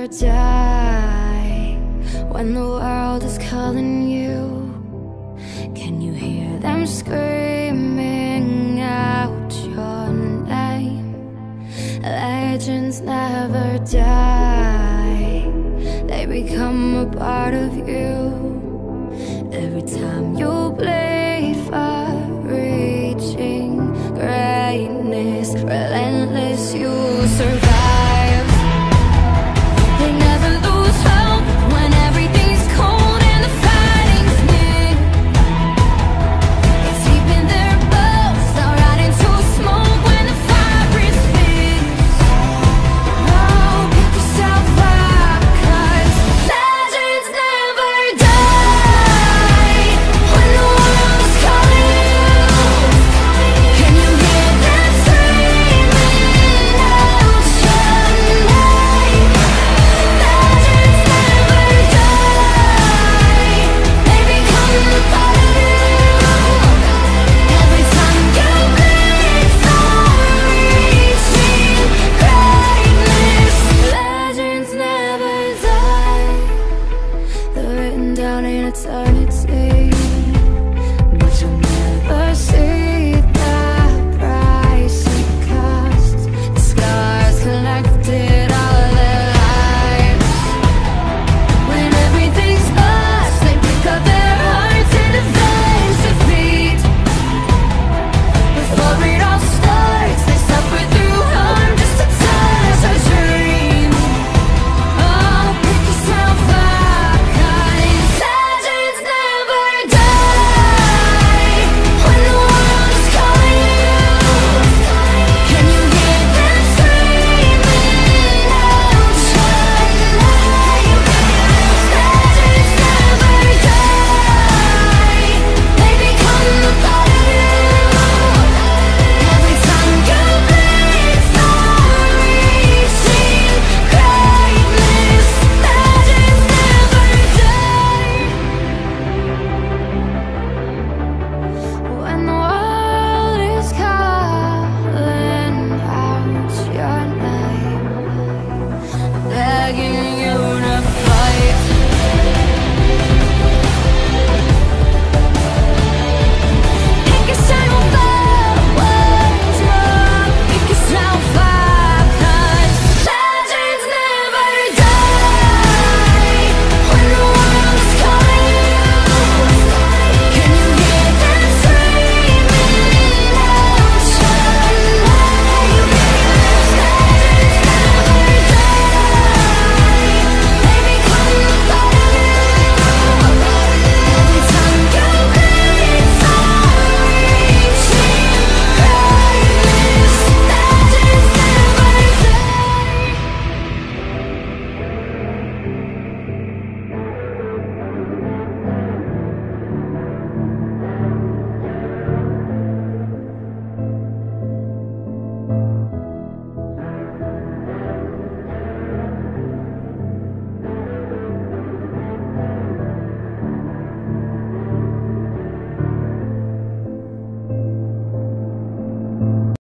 never die. When the world is calling you, can you hear them screaming out your name? Legends never die, they become a part of you. Every time you bleed for reaching greatness, relentless, you survive. They never lose hope when everything's cold and the fighting's near. It's deep in their bones, they'll rot into smoke when the fire is fierce. Oh, pick yourself up, 'cause legends never die. When the world is calling you, can you hear them screaming out your name? Legends never die, they become a part of you. Every time you bleed for reaching greatness, legends never die. They're written down in eternity.